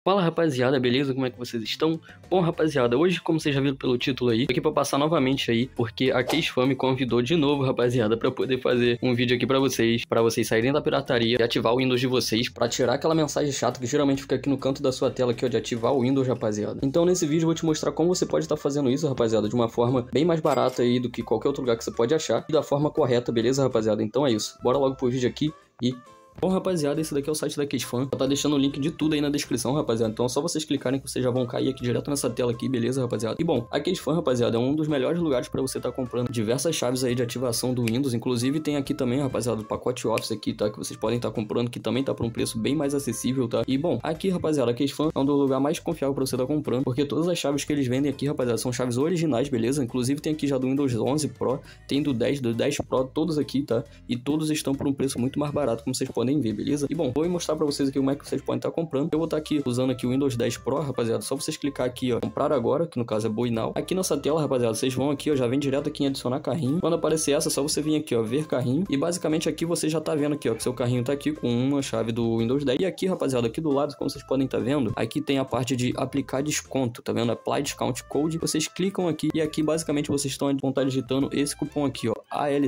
Fala rapaziada, beleza? Como é que vocês estão? Bom rapaziada, hoje como vocês já viram pelo título aí, tô aqui pra passar novamente aí, porque a Keysfam me convidou de novo rapaziada, pra poder fazer um vídeo aqui pra vocês saírem da pirataria e ativar o Windows de vocês, pra tirar aquela mensagem chata que geralmente fica aqui no canto da sua tela aqui ó, de ativar o Windows rapaziada. Então nesse vídeo eu vou te mostrar como você pode estar fazendo isso rapaziada, de uma forma bem mais barata aí do que qualquer outro lugar que você pode achar, e da forma correta, beleza rapaziada? Então é isso, bora logo pro vídeo aqui e... Bom, rapaziada, esse daqui é o site da Keysfam. Tá deixando o link de tudo aí na descrição, rapaziada. Então é só vocês clicarem que vocês já vão cair aqui direto nessa tela aqui, beleza, rapaziada? E bom, a Keysfam, rapaziada, é um dos melhores lugares pra você tá comprando diversas chaves aí de ativação do Windows. Inclusive tem aqui também, rapaziada, o pacote Office aqui, tá? Que vocês podem estar comprando, que também tá por um preço bem mais acessível, tá? E bom, aqui, rapaziada, a Keysfam é um dos lugares mais confiáveis pra você tá comprando, porque todas as chaves que eles vendem aqui, rapaziada, são chaves originais, beleza? Inclusive tem aqui já do Windows 11 Pro, tem do 10 Pro, todos aqui, tá? E todos estão por um preço muito mais barato, como vocês podem ver, beleza? E bom, vou mostrar pra vocês aqui como é que vocês podem estar comprando. Eu vou estar aqui usando aqui o Windows 10 Pro, rapaziada. Só vocês clicar aqui, ó, comprar agora, que no caso é Buy Now. Aqui nessa tela, rapaziada, vocês vão aqui, ó, já vem direto aqui em adicionar carrinho. Quando aparecer essa, é só você vir aqui, ó, ver carrinho. E basicamente aqui você já tá vendo aqui, ó, que seu carrinho tá aqui com uma chave do Windows 10. E aqui, rapaziada, aqui do lado, como vocês podem estar vendo, aqui tem a parte de aplicar desconto, tá vendo? Apply Discount Code. Vocês clicam aqui e aqui basicamente vocês vão estar digitando esse cupom aqui, ó,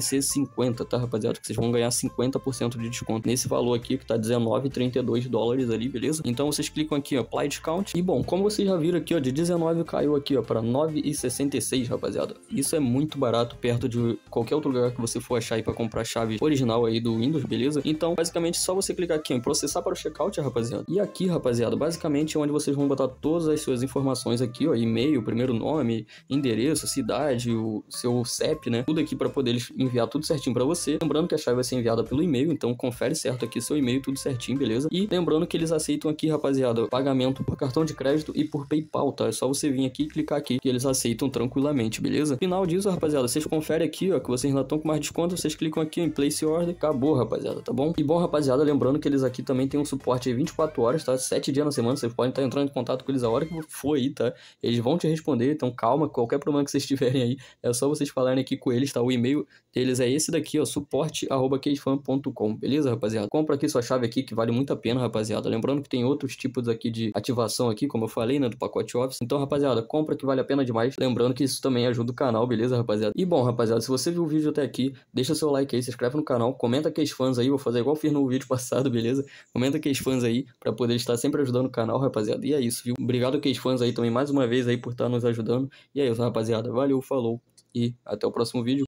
ALC50, tá, rapaziada? Que vocês vão ganhar 50% de desconto nesse valor aqui que tá $19,32 ali, beleza? Então vocês clicam aqui, ó, Apply Discount. E bom, como vocês já viram aqui, ó, de 19 caiu aqui, ó, para 9,66, rapaziada. Isso é muito barato perto de qualquer outro lugar que você for achar aí para comprar chave original aí do Windows, beleza? Então, basicamente, só você clicar aqui em processar para o checkout, rapaziada. E aqui, rapaziada, basicamente é onde vocês vão botar todas as suas informações aqui, ó, e-mail, primeiro nome, endereço, cidade, o seu CEP, né? Tudo aqui para poder eles enviar tudo certinho para você. Lembrando que a chave vai ser enviada pelo e-mail, então confere certo aqui seu e-mail, tudo certinho, beleza? E lembrando que eles aceitam aqui, rapaziada, pagamento por cartão de crédito e por PayPal, tá? É só você vir aqui e clicar aqui que eles aceitam tranquilamente, beleza? Final disso, rapaziada, vocês conferem aqui, ó, que vocês ainda estão com mais desconto, vocês clicam aqui em Place Order, acabou, rapaziada, tá bom? E bom, rapaziada, lembrando que eles aqui também têm um suporte aí 24 horas, tá? 7 dias na semana, vocês podem estar entrando em contato com eles a hora que for aí, tá? Eles vão te responder, então calma, qualquer problema que vocês tiverem aí, é só vocês falarem aqui com eles, tá? O e-mail deles é esse daqui, ó, suporte@keysfam.com, beleza, rapaziada? Compra aqui sua chave aqui que vale muito a pena, rapaziada. Lembrando que tem outros tipos aqui de ativação aqui, como eu falei, né, do pacote Office. Então, rapaziada, compra que vale a pena demais. Lembrando que isso também ajuda o canal, beleza, rapaziada? E bom, rapaziada, se você viu o vídeo até aqui, deixa seu like aí, se inscreve no canal, comenta Keysfam aí, vou fazer igual eu fiz no vídeo passado, beleza? Comenta Keysfam aí, pra poder estar sempre ajudando o canal, rapaziada. E é isso, viu? Obrigado Keysfam aí também mais uma vez aí por estar nos ajudando. E é isso, rapaziada. Valeu, falou e até o próximo vídeo.